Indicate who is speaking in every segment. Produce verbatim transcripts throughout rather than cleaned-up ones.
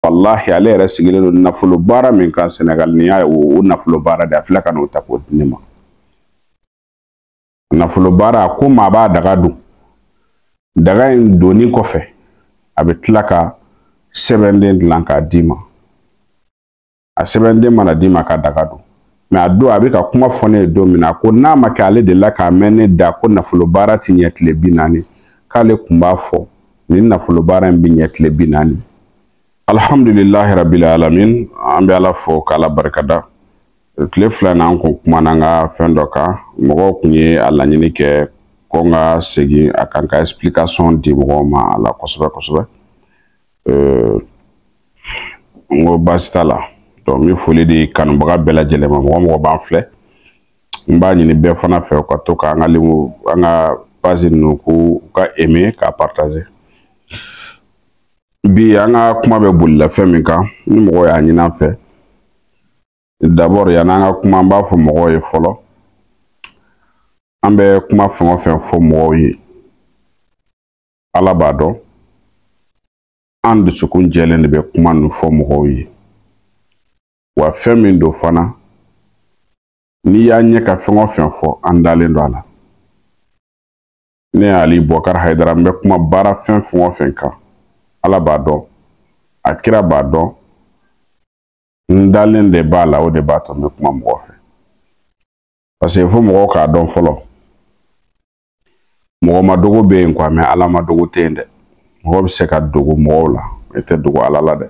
Speaker 1: wallahi ale yɛrɛ sigilen don nafolo baara min kan Senegal ni y'a o nafolo baara de a filɛ ka n'o ta k'o di ne ma nafolo baara ko maa b'a daga dun daga in donni kɔfɛ a bɛ tila ka sɛbɛnden dilan k'a d'i ma a sɛbɛnden mana d'i ma ka daga dun mais a don a bɛ ka kuma fɔ ne ye don min na ko n'a ma kɛ ale de la k'a mɛn ne da ko nafolo baara ti ɲɛ tile bi naani k'ale kun b'a fɔ ni nafolo baara in bɛ ɲɛ tile bi naani alhamdulillahi rabbil alamin an bɛ ala fo k'ala barikada tile fila n'an kun kumana an ka fɛn dɔ kan mɔgɔw kun ye a laɲini kɛ ko n ka segin a kan ka explication di mɔgɔw ma a la kosɛbɛ kosɛbɛ n ko baasi t'a la donc n bɛ foli di kanubaga bɛɛ lajɛlen ma mɔgɔ mɔgɔ b'an filɛ n b'a ɲini bɛɛ fana fɛ u ka to k'an ka an ka page ninnu k'u ka aimer k'a partager bi an ka kuma bɛ bolila fɛn min kan ni mɔgɔ y'a ɲini an fɛ d'abord yan'an ka kuma an b'a fɔ mɔgɔw ye fɔlɔ an bɛ kuma fɛn o fɛn fɔ mɔgɔw ye ala b'a dɔn an dusukun jɛlen de bɛ kuma ninnu fɔ mɔgɔw ye wa fɛn min don fana n'i y'a ɲɛ ka fɛn o fɛn fɔ an dalen don a la ne ye Ali Bukari Hayidara n bɛ kuma baara fɛn fɛn o fɛn kan ala b'a dɔn a kira b'a dɔn n dalen de b'a la o de b'a to n bɛ kuma mɔgɔ fɛ parce que fo mɔgɔw k'a dɔn fɔlɔ mɔgɔ ma dogo bɛ yen quoi mais ala ma dogo tɛ yen dɛ mɔgɔ bɛ se ka dogo mɔgɔw la i tɛ dogo ala la dɛ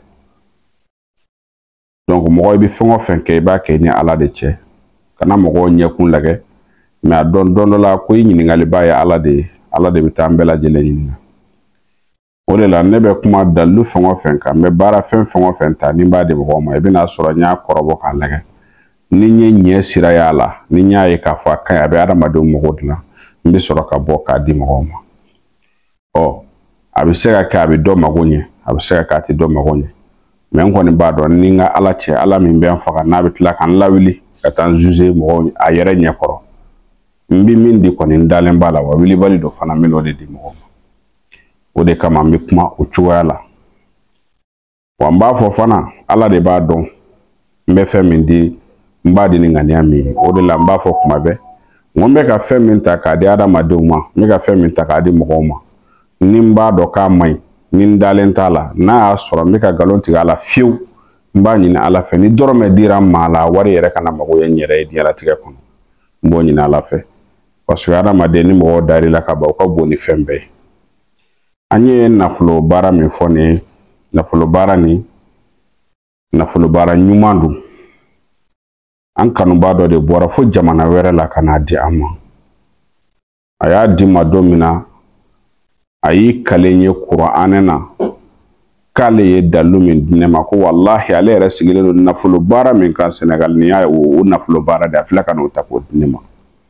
Speaker 1: donc mɔgɔ i bɛ fɛn o fɛn kɛ i b'a kɛ ni ala de cɛ kana mɔgɔw ɲɛkun lagɛ mais a dɔn dɔn dɔ la ko i ɲininkali b'a ye ala de ye ala de bɛ taa an bɛɛ lajɛlen ɲininka o de la ne bɛ kuma dalilu fɛn o fɛn kan n bɛ baara fɛn fɛn o fɛn ta ni b'a di mɔgɔw ma i bɛna sɔrɔ n y'a kɔrɔbɔ k'a lagɛ ni n ye ɲɛ sira y'a la ni n y'a ye k'a fɔ a ka ɲi a bɛ adamadenw mago dilan n bɛ sɔrɔ ka bɔ k'a di mɔgɔw ma ɔ a bɛ se ka kɛ a bɛ dɔ mago ɲɛ a bɛ se ka kɛ a tɛ dɔ mago ɲɛ mais n kɔni b'a dɔn ni n ka ala cɛ ala min bɛ n faga n'a bɛ tila k'an lawuli ka taa n juger mɔgɔw a yɛrɛ ɲɛkɔrɔ n bɛ min di kɔni n dalen b'a la wa wilibali dɔ fana n bɛ n'o de di mɔgɔw ma o de kama n bɛ kuma o cogoya la wa n b'a fɔ fana ala de b'a dɔn n bɛ fɛn min di n b'a di ni ŋaniya min ye o de la n b'a fɔ kuma bɛɛ n ko n bɛ ka fɛn min ta k'a di adamadenw ma n bɛ ka fɛn min ta k'a di mɔgɔw ma ni n b'a dɔn k'a man ɲi ni n dalen t'a la n'a y'a sɔrɔ n bɛ ka nkalon tigɛ a la fiyewu n b'a ɲini ala fɛ ni dɔrɔmɛ dira n ma a la wari yɛrɛ kana mago ye n yɛrɛ ye diɲɛlatigɛ kɔnɔ n b'o ɲini ala fɛ parce que adamaden ni mɔgɔw dar'i la ka ban o ka bon ni fɛn bɛɛ ye an ye nafolo baara min fɔ nin ye nafolo baara ni nafolo baara ɲuman don an kanubaa dɔ de bɔra fo jamana wɛrɛ la ka n'a di an ma a y'a di ma don min na a y'i kalen ye kuranɛ na k'ale ye dalilu min di ne ma ko wallahi ale yɛrɛ sigilen don nafolo baara min kan Senegal ni y'a o nafolo baara de a filɛ ka n'o ta k'o di ne ma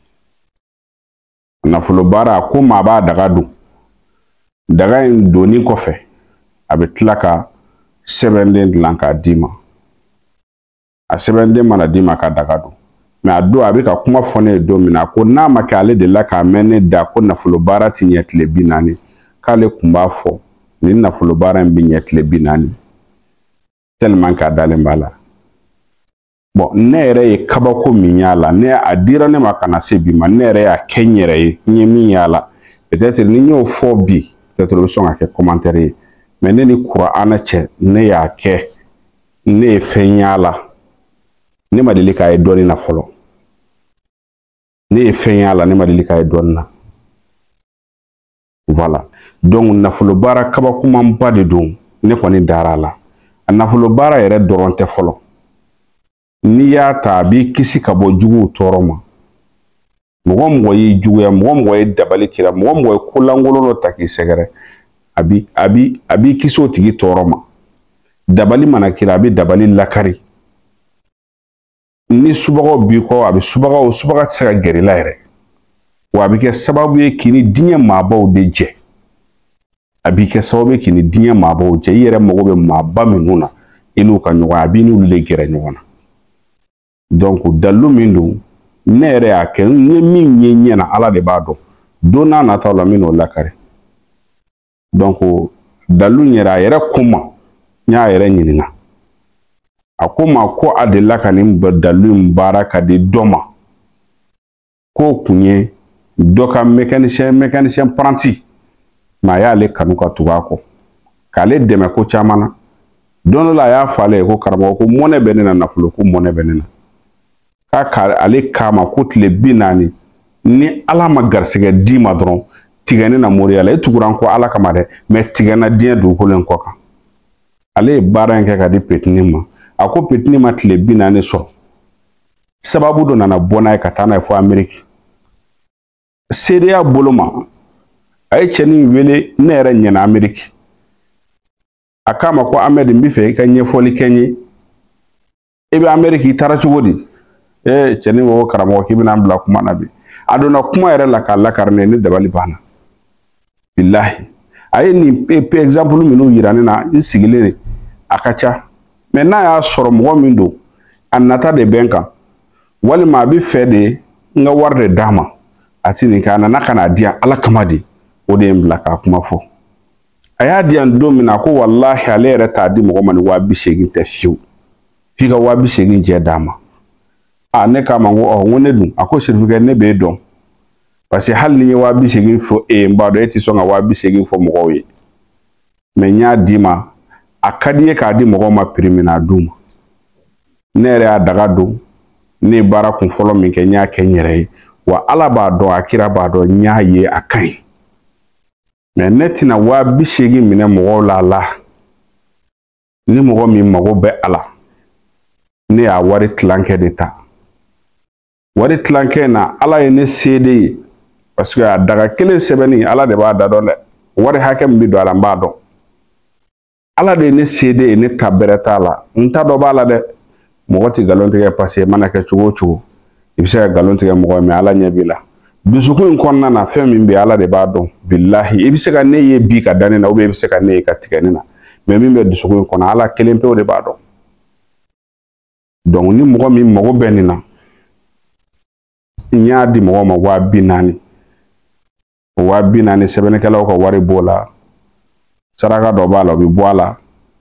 Speaker 1: nafolo baara ko maa b'a daga dun daga in donni kɔfɛ a bɛ tila ka sɛbɛnden dilan k'a d'i ma a sɛbɛnden mana d'i ma ka daga dun mais a don a bɛ ka kuma fɔ ne ye don min na ko n'a ma kɛ ale de la k'a mɛn ne da ko nafolo baara ti ɲɛ tile bi naani k'ale kun b'a fɔ ni nafolo baara in bɛ ɲɛ tile bi naani tellement k'a dalen b'a la bon ne yɛrɛ ye kabako min y'a la ne a dira ne ma ka na se bi ma ne yɛrɛ y'a kɛ n yɛrɛ ye n ye min y'a la peut-être ni n y'o fɔ bi peut-être o bɛ sɔn ka kɛ commentaire ye mais ne ni kuranɛ cɛ ne y'a kɛ ne ye fɛn y'a la ne ma deli k'a ye dɔɔnin na fɔlɔ ne ye fɛn y'a la ne ma deli k'a ye dɔɔnin na voilà donc nafolo baara kabakomanba de don ne kɔni dara a la a nafolo baara yɛrɛ dɔrɔn tɛ fɔlɔ n'i y'a ta a b'i kisi ka bɔ juguw tɔɔrɔ ma mɔgɔ mɔgɔ y'i juguya mɔgɔ mɔgɔ ye dabali kira mɔgɔ mɔgɔ ye kolankolon dɔ ta k'i sɛgɛrɛ a bi a bi a b'i kisi o tigi tɔɔrɔ ma dabali mana kira a bɛ dabali lakari ni subagaw b'i kɔ a bɛ subagaw subaga tɛ se ka gɛrɛ i la yɛrɛ wa a bɛ kɛ sababu ye k'i ni diɲɛ maabaw de jɛ a b'i kɛ sababu ye k'i ni diɲɛ maabaw jɛ i yɛrɛ mago bɛ maaba minnu na i n'u ka ɲɔgɔn a b'i n'olu de gɛrɛ ɲɔgɔn na donc dalilu min don ne yɛrɛ y'a kɛ n ye min ye ɲɛna ala de b'a dɔn don n'a nataw la n bɛ n'o lakari donc dalilu yɛrɛ a yɛrɛ ko ma n nya yere nyinina akoma ko adela kanim badalu mbara ka de doma ko kunye doka mécanicien mécanicien pranti ma ya le kanu ka tuga ko kale deme ko chamana don la ya fale ko karamo ko mone benena nafulo ko mone benena ka ka ale kama ko tle binani ni ala ma garsege di madron tigane na moriya la tuguran ko ala kama de me tigana die du ko len ko kan ale baran ke ka di petnima ako petnima tle binani so sababu do nana bona ka tana fo amerique seria boloma ay cheni wele nere nyana amerique akama ko Ahmed Mbife ka nyefoli kenyi ebe America tara chugodi eh cheni wo karamo ki bina mbla kuma nabi adona kuma ere la kala karne ni dabali bana billahi ay ni pe example minu yirani na isigile akacha mena ya soro mo mindo annata de benka wali ma bi fede nga warde dama atini kana nakana dia ala kamadi ode mbla ka kuma fo aya dian domina ko wallahi alere ta di mo man wa bi shegin ta fiu figa wa bi shegin je dama a ne ka mango o wone dum ako certificate ne be don parce que hal ni wa bi shegin fo e mbado eti so nga wa bi shegin fo mo we me nya dima akadiye ka di mo ma primina dum nere a daga do ne bara kun folo min ke nya kenyere wa ala ba do akira ba do nya ye akai mais netina wa bi shegi mine mo la la ni mo mi mago be ala ni a wari tlanke deta wari tlanke na ala ne cd parce que daga kele sebeni ala de ba da do le wari hakem bi do ala ba do ala de ne cd ne tabereta la nta do ba la de mo ti galonte ke passer manaka chugo chugo ibisa galonte ke mo me ala nyabila dusukun konna na femi mbe ala de ba don billahi ibise ka ne ye bi ka danena o be ibise ka ne ka tikanina me mi be dusukun konna ala kelempe o de ba don donc ni mo mi mo benina nya di mo ma wa binani wa binani sebene kala ko wari bola saraka do bala bi bola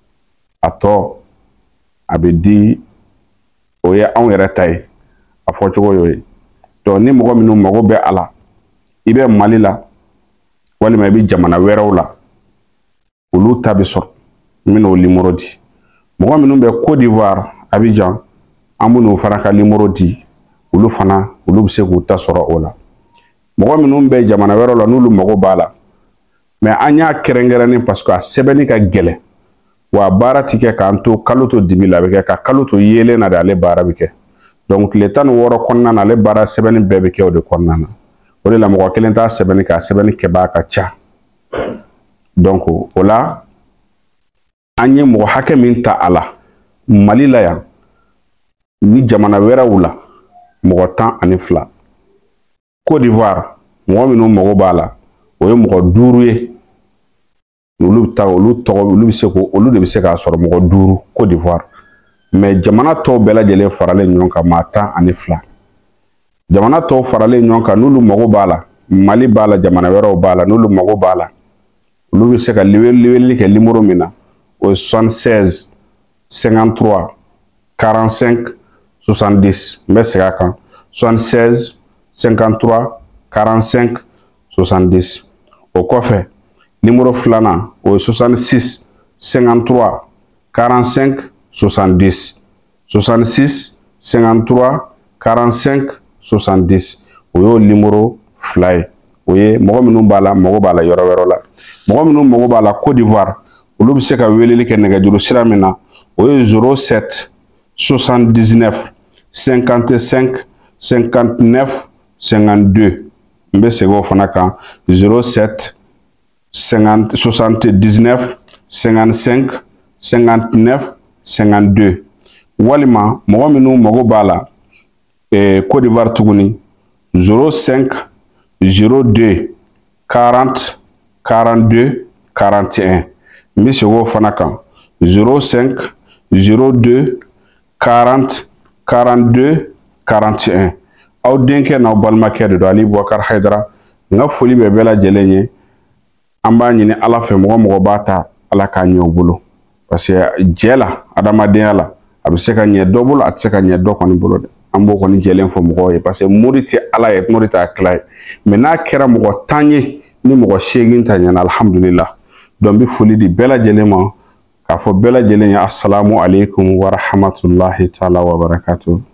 Speaker 1: ato abedi o ya on retay afo chugo yoy to ni mo minu mo be ala ibe malila wali ma bi jamana werawla ulu tabisor mino limorodi mo minu be Côte d'Ivoire Abidjan amuno faraka limorodi ulu fana ulu bise ku tasoro ola mo minu be jamana werawla nulu mo bala mais anya kerengerani parce que sebeni ka gele wa bara tike kanto kaluto dibila be ka kaluto yele na dale bara bike donc le tan woro konna na le bara sebeni bebe ke o de konna na o de la mo kelen ta sebeni ka sebeni ke ba ka cha donc ola anye mo hakemin ta ala malila ya ni jamana wera wula mo tan ani fla Côte d'Ivoire mo minu mo bala o yo mo duruye olu ta olu to olu bi se ko olu de bi se ka soro mo duru Côte d'Ivoire mais jamana to bela jele farale nyonka mata ani fla jamana to farale nyonka nulu mogo bala Mali bala jamana wero bala nulu mogo bala nulu se ka liwel liwel ke limoro mina au soixante-seize cinquante-trois quarante-cinq soixante-dix mais c'est quand soixante-seize cinquante-trois quarante-cinq soixante-dix au coffre numéro flana au soixante-six cinquante-trois quarante-cinq soixante-dix soixante-six cinquante-trois quarante-cinq soixante-dix oyo numéro fly oye mogo minu bala mogo bala yoro wero la mogo minu mogo bala Côte d'Ivoire olu bi se ka weleli ke nega juru siramina oyo zéro sept soixante-dix-neuf cinquante-cinq cinquante-neuf cinquante-deux mbe sego fana kan zéro sept cinquante soixante-dix-neuf cinquante-cinq cinquante-neuf cinquante-deux walima mogo minu mogo bala eh, Côte d'Ivoire tuguni zéro cinq zéro deux quarante quarante-deux quarante et un mbi wo fana kan zéro cinq zéro deux quarante quarante-deux quarante et un aw denke na balma kede do Ali Boubacar Haidara nga foli be bela jelenye amba nyini ala fe mogo mogo bata ala ka nyo bulu parce que jɛ la adamadenya la a bɛ se ka ɲɛ dɔ bolo a tɛ se ka ɲɛ dɔ kɔni bolo dɛ an b'o kɔni jɛlen fɔ mɔgɔw ye parce que mori tɛ ala ye mori t'a tila ye mais n'a kɛra mɔgɔ tan ye ni mɔgɔ seegin ta ɲɛna alhamdulillah donc bi foli di bɛɛ lajɛlen ma k'a fɔ bɛɛ lajɛlen ye assalamu alaikum wa rahmatullahi taala wa barakatuh